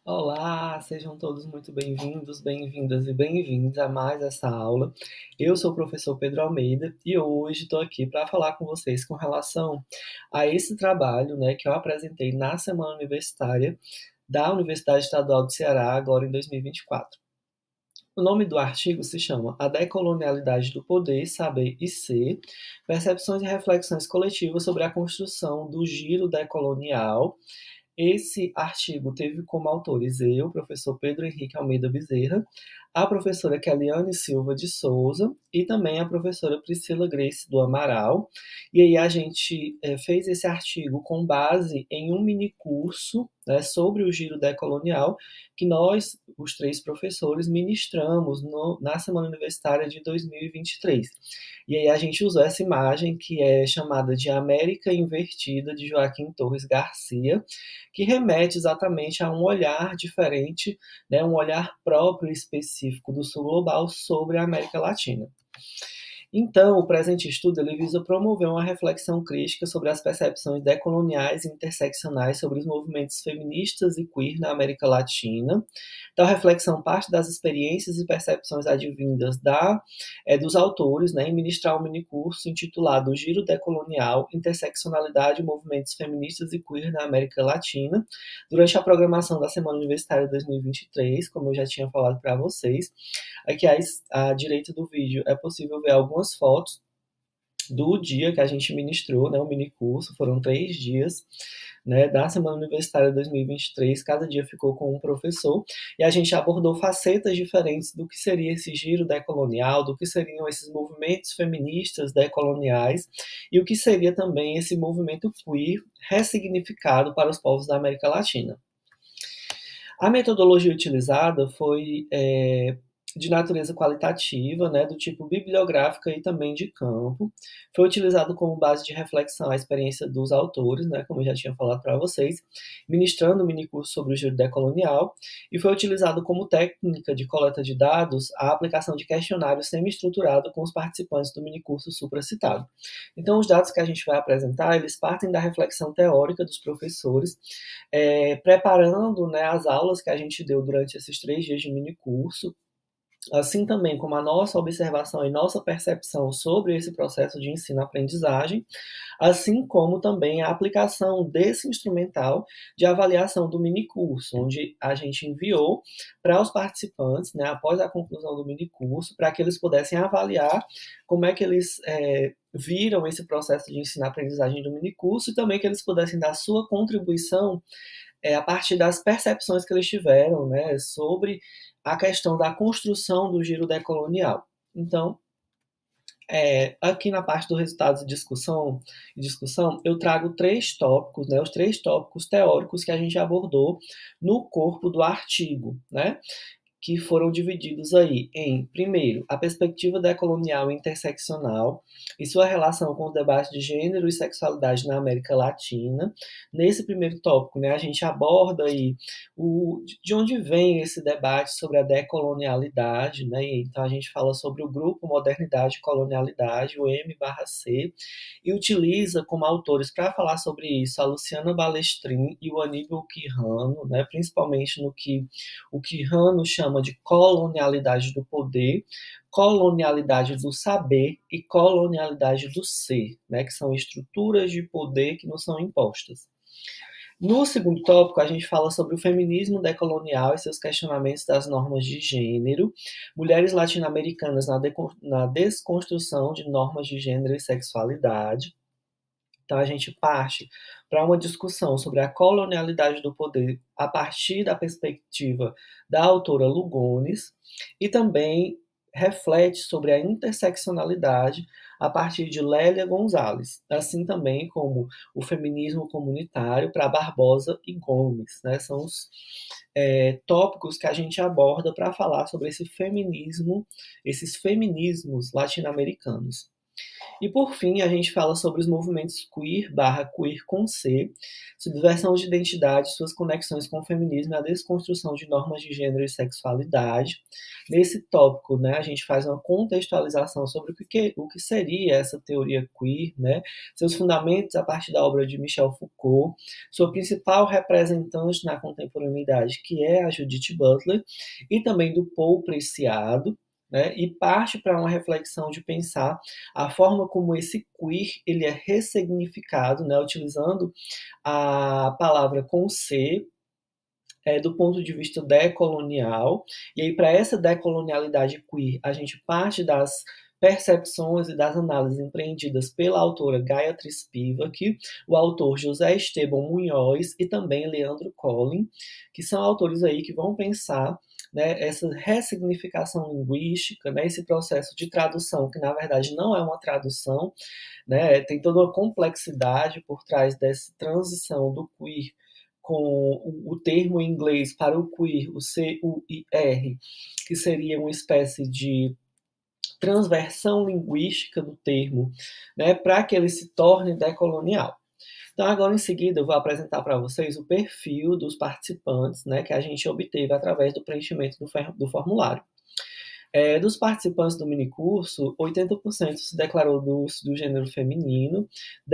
Olá, sejam todos muito bem-vindos, bem-vindas e bem-vindos a mais essa aula. Eu sou o professor Pedro Almeida e hoje estou aqui para falar com vocês com relação a esse trabalho, que eu apresentei na Semana Universitária da Universidade Estadual do Ceará, agora em 2024. O nome do artigo se chama A Decolonialidade do Poder, Saber e Ser, Percepções e Reflexões Coletivas sobre a Construção do Giro Decolonial. Esse artigo teve como autores eu, professor Pedro Henrique Almeida Bezerra, a professora Keliane Silva de Souza e também a professora Priscila Grace do Amaral. E aí a gente fez esse artigo com base em um minicurso, sobre o giro decolonial que nós, os três professores, ministramos na Semana Universitária de 2023. E aí a gente usou essa imagem que é chamada de América Invertida, de Joaquim Torres Garcia, que remete exatamente a um olhar diferente, um olhar próprio e específico do Sul Global sobre a América Latina. Então, o presente estudo ele visa promover uma reflexão crítica sobre as percepções decoloniais e interseccionais sobre os movimentos feministas e queer na América Latina. Então, a reflexão parte das experiências e percepções advindas dos autores, em ministrar um minicurso intitulado O Giro Decolonial, Interseccionalidade e Movimentos Feministas e Queer na América Latina, durante a programação da Semana Universitária 2023, como eu já tinha falado para vocês. Aqui à direita do vídeo é possível ver algumas fotos do dia que a gente ministrou, o minicurso, foram 3 dias, da Semana Universitária 2023, cada dia ficou com um professor, e a gente abordou facetas diferentes do que seria esse giro decolonial, do que seriam esses movimentos feministas decoloniais, e o que seria também esse movimento queer ressignificado para os povos da América Latina. A metodologia utilizada foi de natureza qualitativa, do tipo bibliográfica e também de campo. Foi utilizado como base de reflexão a experiência dos autores, como eu já tinha falado para vocês, ministrando um minicurso sobre o giro decolonial, e foi utilizado como técnica de coleta de dados a aplicação de questionário semi-estruturado com os participantes do minicurso supracitado. Então, os dados que a gente vai apresentar, eles partem da reflexão teórica dos professores, preparando as aulas que a gente deu durante esses 3 dias de minicurso, assim também como a nossa observação e nossa percepção sobre esse processo de ensino-aprendizagem, assim como também a aplicação desse instrumental de avaliação do minicurso, onde a gente enviou para os participantes, após a conclusão do minicurso, para que eles pudessem avaliar como é que eles viram esse processo de ensino-aprendizagem do minicurso e também que eles pudessem dar sua contribuição a partir das percepções que eles tiveram, sobre a questão da construção do giro decolonial. Então, aqui na parte dos resultados de discussão, eu trago 3 tópicos, os 3 tópicos teóricos que a gente abordou no corpo do artigo, que foram divididos aí em, primeiro, a perspectiva decolonial e interseccional e sua relação com os debates de gênero e sexualidade na América Latina. Nesse primeiro tópico, a gente aborda aí de onde vem esse debate sobre a decolonialidade, Então a gente fala sobre o grupo Modernidade e Colonialidade, o M/C, e utiliza como autores para falar sobre isso a Luciana Balestrin e o Aníbal Quirrano, principalmente no que o Quirrano chama de colonialidade do poder, colonialidade do saber e colonialidade do ser, que são estruturas de poder que nos são impostas. No segundo tópico, a gente fala sobre o feminismo decolonial e seus questionamentos das normas de gênero, mulheres latino-americanas na desconstrução de normas de gênero e sexualidade. Então, a gente parte para uma discussão sobre a colonialidade do poder a partir da perspectiva da autora Lugones e também reflete sobre a interseccionalidade a partir de Lélia Gonzalez, assim também como o feminismo comunitário para Barbosa e Gomes. São os tópicos que a gente aborda para falar sobre esse feminismo, esses feminismos latino-americanos. E por fim, a gente fala sobre os movimentos queer barra queer com C, subversão de identidade, suas conexões com o feminismo e a desconstrução de normas de gênero e sexualidade. Nesse tópico, né, a gente faz uma contextualização sobre o que seria essa teoria queer, né, seus fundamentos a partir da obra de Michel Foucault, sua principal representante na contemporaneidade, que é a Judith Butler, e também do Paul Preciado, né, e parte para uma reflexão de pensar a forma como esse queer ele é ressignificado, né, utilizando a palavra com C, do ponto de vista decolonial. E aí, para essa decolonialidade queer, a gente parte das percepções e das análises empreendidas pela autora Gayatri Spivak, o autor José Esteban Munhoz e também Leandro Collin, que são autores aí que vão pensar, né, essa ressignificação linguística, né, esse processo de tradução, que na verdade não é uma tradução, né, tem toda uma complexidade por trás dessa transição do queer com o termo em inglês para o queer, o C-U-I-R, que seria uma espécie de transversão linguística do termo, né, para que ele se torne decolonial. Então, agora em seguida, eu vou apresentar para vocês o perfil dos participantes, né, que a gente obteve através do preenchimento do formulário. Dos participantes do minicurso, 80% se declarou do gênero feminino,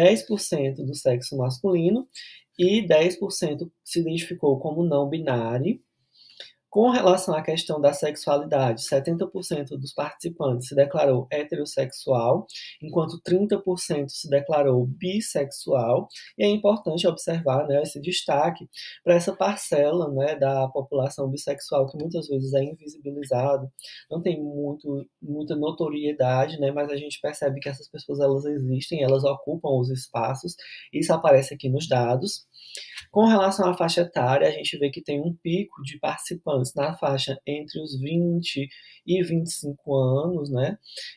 10% do sexo masculino e 10% se identificou como não binário. Com relação à questão da sexualidade, 70% dos participantes se declarou heterossexual, enquanto 30% se declarou bissexual. E é importante observar, né, esse destaque para essa parcela, né, da população bissexual que muitas vezes é invisibilizado, não tem muita notoriedade, né, mas a gente percebe que essas pessoas elas existem, elas ocupam os espaços, isso aparece aqui nos dados. Com relação à faixa etária, a gente vê que tem um pico de participantes na faixa entre os 20 e 25 anos, né?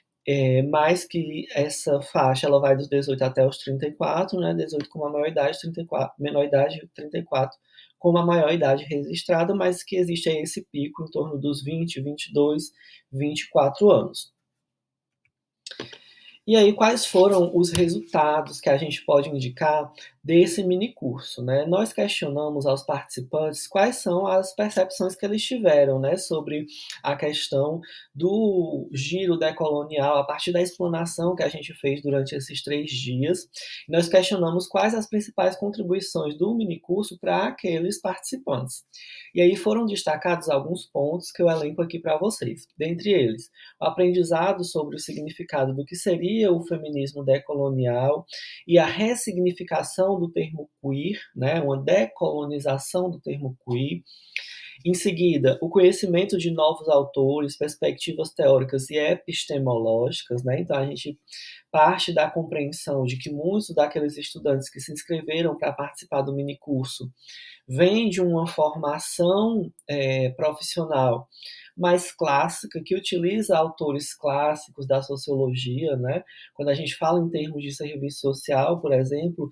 Mais que essa faixa ela vai dos 18 até os 34, né? 18 como a maior idade, 34, menor idade, 34 como a maior idade registrada, mas que existe aí esse pico em torno dos 20, 22, 24 anos. E aí, quais foram os resultados que a gente pode indicar desse minicurso, né? Nós questionamos aos participantes quais são as percepções que eles tiveram, né, sobre a questão do giro decolonial, a partir da explanação que a gente fez durante esses 3 dias. Nós questionamos quais as principais contribuições do minicurso para aqueles participantes. E aí foram destacados alguns pontos que eu elenco aqui para vocês. Dentre eles, o aprendizado sobre o significado do que seria o feminismo decolonial e a ressignificação do termo queer, né, uma decolonização do termo queer. Em seguida, o conhecimento de novos autores, perspectivas teóricas e epistemológicas, né? Então a gente parte da compreensão de que muitos daqueles estudantes que se inscreveram para participar do minicurso vêm de uma formação profissional mais clássica, que utiliza autores clássicos da sociologia, né? Quando a gente fala em termos de serviço social, por exemplo,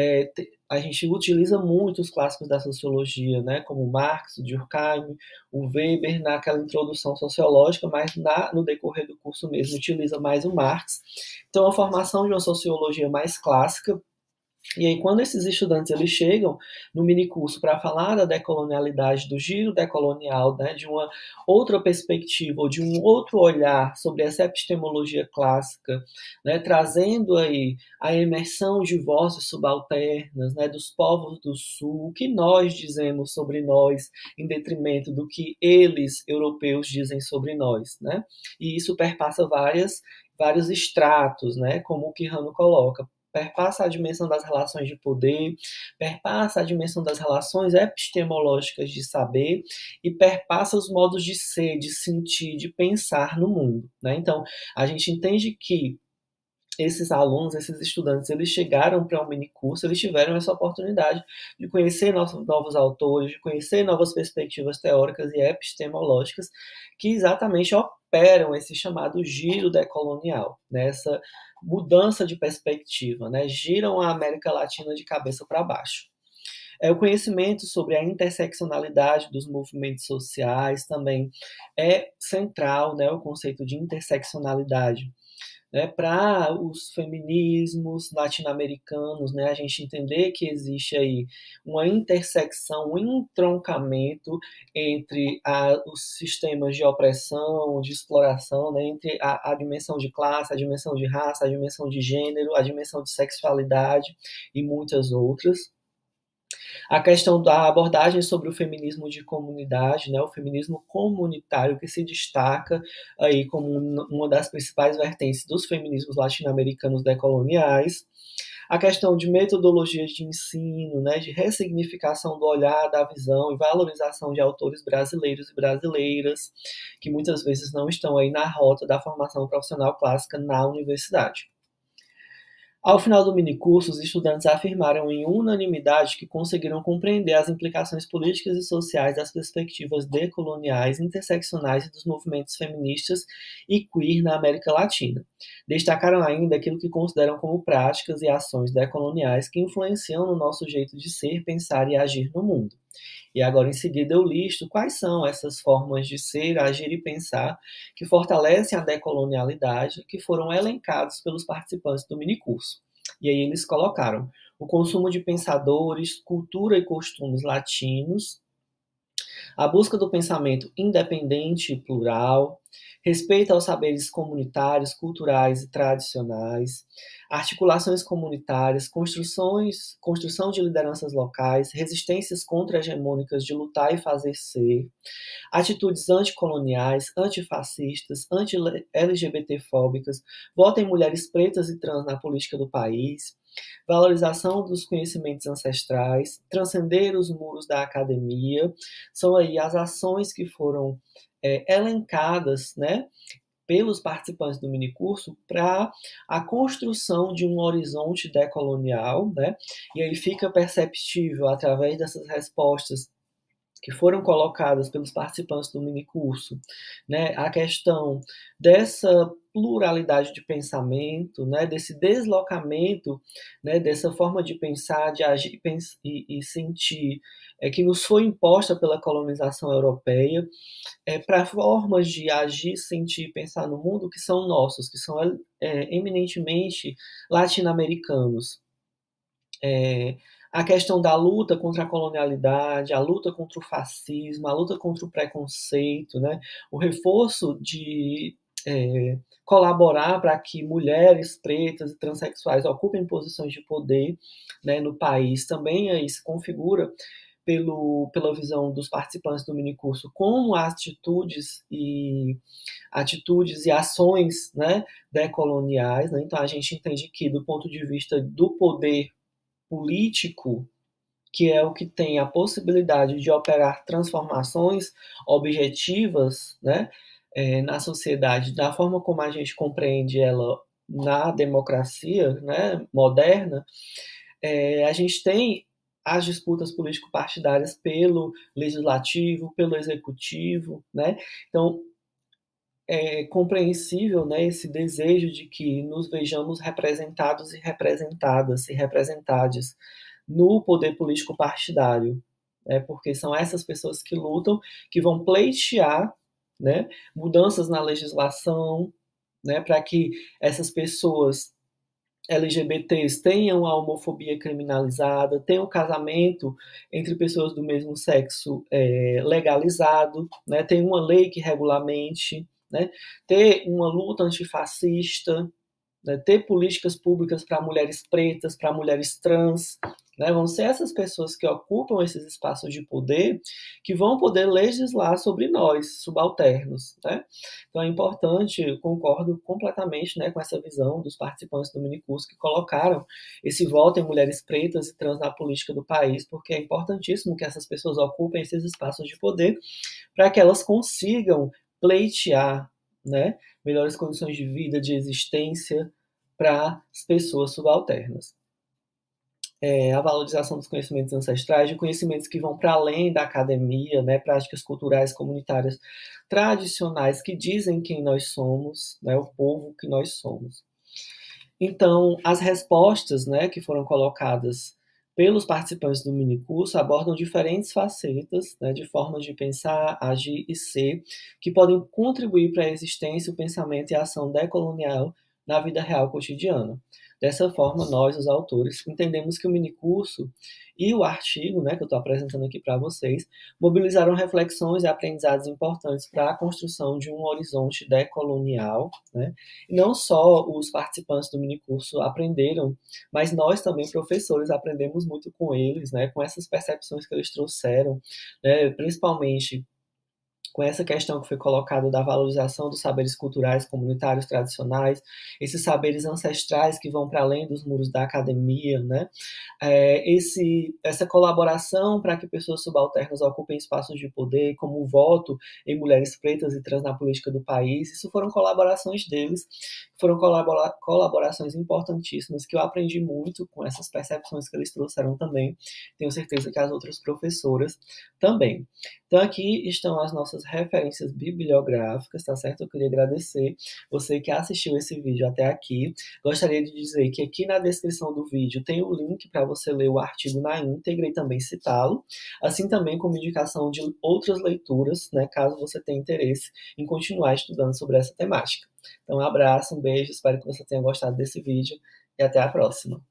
a gente utiliza muito os clássicos da sociologia, né? Como Marx, o Durkheim, o Weber, naquela introdução sociológica, mas no decorrer do curso mesmo utiliza mais o Marx. Então, a formação de uma sociologia mais clássica. E aí, quando esses estudantes eles chegam no minicurso para falar da decolonialidade, do giro decolonial, né, de uma outra perspectiva, ou de um outro olhar sobre essa epistemologia clássica, né, trazendo aí a imersão de vozes subalternas, né, dos povos do Sul, o que nós dizemos sobre nós, em detrimento do que eles, europeus, dizem sobre nós, né? E isso perpassa vários estratos, né, como o Quijano coloca, perpassa a dimensão das relações de poder, perpassa a dimensão das relações epistemológicas de saber e perpassa os modos de ser, de sentir, de pensar no mundo, né? Então, a gente entende que esses alunos, esses estudantes, eles chegaram para um minicurso, eles tiveram essa oportunidade de conhecer novos autores, de conhecer novas perspectivas teóricas e epistemológicas que exatamente operam esse chamado giro decolonial, né? Essa mudança de perspectiva, né? Giram a América Latina de cabeça para baixo. O conhecimento sobre a interseccionalidade dos movimentos sociais também é central, né? O conceito de interseccionalidade né, para os feminismos latino-americanos, né, a gente entender que existe aí uma intersecção, um entroncamento entre os sistemas de opressão, de exploração, né, entre a dimensão de classe, a dimensão de raça, a dimensão de gênero, a dimensão de sexualidade e muitas outras. A questão da abordagem sobre o feminismo de comunidade, né, o feminismo comunitário, que se destaca aí como uma das principais vertentes dos feminismos latino-americanos decoloniais. A questão de metodologias de ensino, né, de ressignificação do olhar, da visão e valorização de autores brasileiros e brasileiras, que muitas vezes não estão aí na rota da formação profissional clássica na universidade. Ao final do minicurso, os estudantes afirmaram em unanimidade que conseguiram compreender as implicações políticas e sociais das perspectivas decoloniais, interseccionais e dos movimentos feministas e queer na América Latina. Destacaram ainda aquilo que consideram como práticas e ações decoloniais que influenciam no nosso jeito de ser, pensar e agir no mundo. E agora, em seguida, eu listo quais são essas formas de ser, agir e pensar que fortalecem a decolonialidade, que foram elencados pelos participantes do minicurso. E aí eles colocaram o consumo de pensadores, cultura e costumes latinos, a busca do pensamento independente e plural, respeito aos saberes comunitários, culturais e tradicionais, articulações comunitárias, construção de lideranças locais, resistências contra-hegemônicas de lutar e fazer ser, atitudes anticoloniais, antifascistas, anti-LGBT-fóbicas, voto em mulheres pretas e trans na política do país, valorização dos conhecimentos ancestrais, transcender os muros da academia, são aí as ações que foram elencadas, né, pelos participantes do minicurso para a construção de um horizonte decolonial, né, e aí fica perceptível através dessas respostas que foram colocadas pelos participantes do minicurso, né, a questão dessa pluralidade de pensamento, né, desse deslocamento, né, dessa forma de pensar, de agir e sentir que nos foi imposta pela colonização europeia, para formas de agir, sentir, pensar no mundo que são nossos, que são eminentemente latino-americanos. A questão da luta contra a colonialidade, a luta contra o fascismo, a luta contra o preconceito, né? O reforço de colaborar para que mulheres pretas e transexuais ocupem posições de poder, né, no país, também aí se configura pela visão dos participantes do minicurso como atitudes e ações, né, decoloniais, né? Então a gente entende que do ponto de vista do poder político, que é o que tem a possibilidade de operar transformações objetivas, né, na sociedade, da forma como a gente compreende ela na democracia, né, moderna, a gente tem as disputas político-partidárias pelo legislativo, pelo executivo, né? Então, é compreensível, né, esse desejo de que nos vejamos representados e representadas e representadas no poder político partidário, né, porque são essas pessoas que lutam, que vão pleitear, né, mudanças na legislação, né, para que essas pessoas LGBTs tenham a homofobia criminalizada, tenham o casamento entre pessoas do mesmo sexo legalizado, né, tem uma lei que regulamente, né, ter uma luta antifascista, né, ter políticas públicas para mulheres pretas, para mulheres trans, né, vão ser essas pessoas que ocupam esses espaços de poder que vão poder legislar sobre nós, subalternos, né? Então é importante, eu concordo completamente, né, com essa visão dos participantes do minicurso que colocaram esse voto em mulheres pretas e trans na política do país, porque é importantíssimo que essas pessoas ocupem esses espaços de poder para que elas consigam pleitear, né, melhores condições de vida, de existência para as pessoas subalternas. A valorização dos conhecimentos ancestrais, de conhecimentos que vão para além da academia, né, práticas culturais comunitárias tradicionais que dizem quem nós somos, né, o povo que nós somos. Então, as respostas, né, que foram colocadas pelos participantes do minicurso abordam diferentes facetas, né, de formas de pensar, agir e ser, que podem contribuir para a existência, o pensamento e a ação decolonial na vida real cotidiana. Dessa forma, nós, os autores, entendemos que o minicurso e o artigo, né, que eu estou apresentando aqui para vocês, mobilizaram reflexões e aprendizados importantes para a construção de um horizonte decolonial, né? E não só os participantes do minicurso aprenderam, mas nós também, professores, aprendemos muito com eles, né, com essas percepções que eles trouxeram, né, principalmente com essa questão que foi colocada da valorização dos saberes culturais comunitários tradicionais, esses saberes ancestrais que vão para além dos muros da academia, né? Essa colaboração para que pessoas subalternas ocupem espaços de poder, como o voto em mulheres pretas e trans na política do país, isso foram colaborações deles, foram colaborações importantíssimas que eu aprendi muito com essas percepções que eles trouxeram também. Tenho certeza que as outras professoras também. Então, aqui estão as nossas referências bibliográficas, tá certo? Eu queria agradecer você que assistiu esse vídeo até aqui. Gostaria de dizer que aqui na descrição do vídeo tem o link para você ler o artigo na íntegra e também citá-lo, assim também como indicação de outras leituras, né, caso você tenha interesse em continuar estudando sobre essa temática. Então, um abraço, um beijo, espero que você tenha gostado desse vídeo e até a próxima.